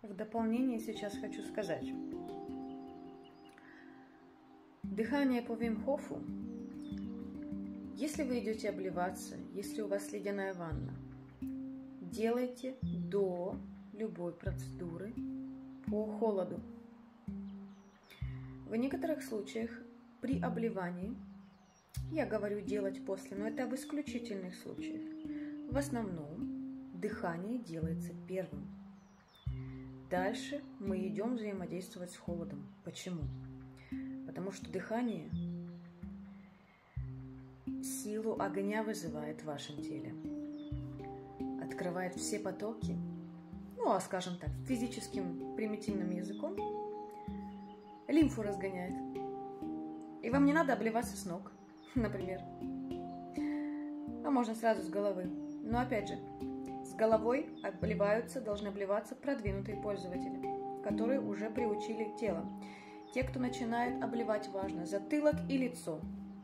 В дополнение сейчас хочу сказать. Дыхание по Вим Хофу. Если вы идете обливаться, если у вас ледяная ванна, делайте до любой процедуры по холоду. В некоторых случаях при обливании, я говорю делать после, но это в исключительных случаях, в основном дыхание делается первым. Дальше мы идем взаимодействовать с холодом. Почему? Потому что дыхание силу огня вызывает в вашем теле, открывает все потоки, скажем так, физическим примитивным языком, лимфу разгоняет. И вам не надо обливаться с ног, например. А можно сразу с головы. Но опять же, с головой должны обливаться продвинутые пользователи, которые уже приучили тело. Те, кто начинает обливать, важно затылок и лицо.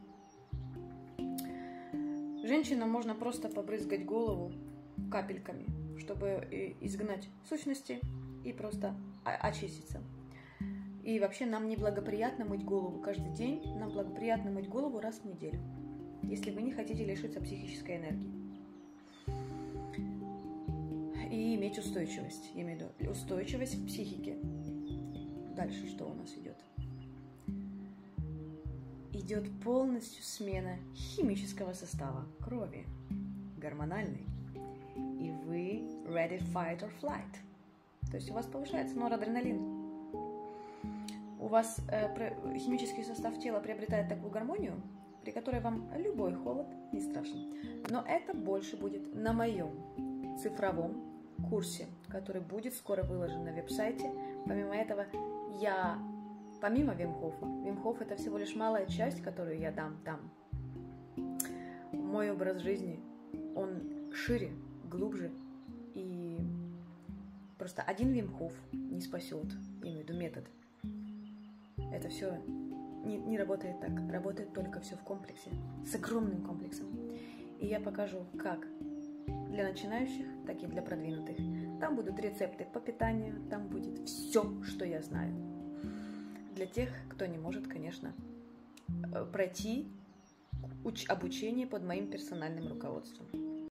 Женщинам можно просто побрызгать голову капельками, чтобы изгнать сущности и просто очиститься. И вообще нам неблагоприятно мыть голову каждый день, нам благоприятно мыть голову раз в неделю, если вы не хотите лишиться психической энергии. И иметь устойчивость, я имею в виду устойчивость в психике. Дальше что у нас идет? Идет полностью смена химического состава крови, гормональной. И вы ready fight or flight. То есть у вас повышается норадреналин. У вас химический состав тела приобретает такую гармонию, при которой вам любой холод не страшен. Но это больше будет на моем цифровом курсе, который будет скоро выложен на веб-сайте. Помимо этого, помимо Вим Хофа, Вим Хоф это всего лишь малая часть, которую я дам там. Мой образ жизни, он шире, глубже, и просто один Вим Хоф не спасет, я имею в виду метод. Это все не работает так, работает только все в комплексе, с огромным комплексом. И я покажу, как для начинающих, так и для продвинутых. Там будут рецепты по питанию, там будет все, что я знаю. Для тех, кто не может, конечно, пройти обучение под моим персональным руководством.